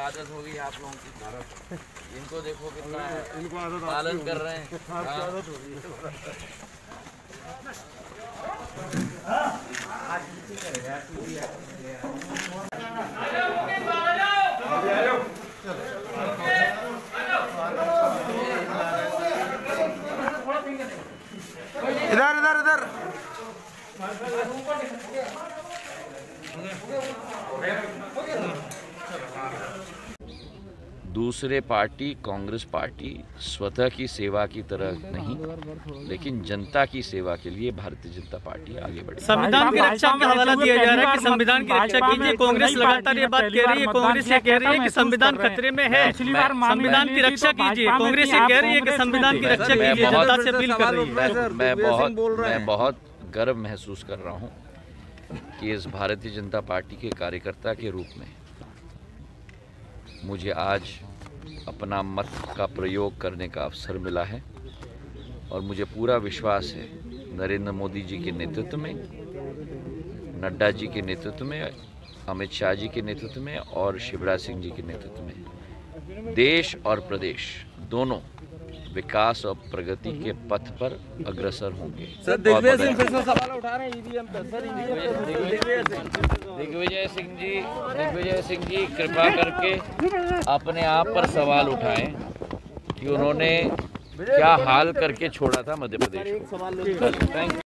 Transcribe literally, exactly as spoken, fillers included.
आदत हो गई आप लोगों की। इनको देखो कितना पालन कर रहे हैं। इधर इधर इधर दूसरे पार्टी कांग्रेस पार्टी स्वतः की सेवा की तरह नहीं, लेकिन जनता की सेवा के लिए भारतीय जनता पार्टी आगे बढ़ी। संविधान की रक्षा का हवाला दिया जा रहा है कि संविधान की रक्षा कीजिए। कांग्रेस लगातार ये बात कह रही है, कांग्रेस ये कह रही है कि संविधान खतरे में है, संविधान की रक्षा कीजिए। कांग्रेस ये कह रही है कि संविधान की रक्षा कीजिए, जनता से अपील कर रही है। मैं बहुत मैं बहुत गर्व महसूस कर रहा हूँ कि इस भारतीय जनता पार्टी के कार्यकर्ता के रूप में मुझे आज अपना मत का प्रयोग करने का अवसर मिला है और मुझे पूरा विश्वास है नरेंद्र मोदी जी के नेतृत्व में, नड्डा जी के नेतृत्व में, अमित शाह जी के नेतृत्व में और शिवराज सिंह जी के नेतृत्व में देश और प्रदेश दोनों विकास और प्रगति के पथ पर अग्रसर होंगे। सर दिग्विजय सिंह फिर से सवाल उठा रहे हैं ईवीएम पर। सर दिग्विजय सिंह जी दिग्विजय सिंह जी कृपा करके अपने आप पर सवाल उठाएं कि उन्होंने क्या हाल करके छोड़ा था मध्य प्रदेश को। Thank you.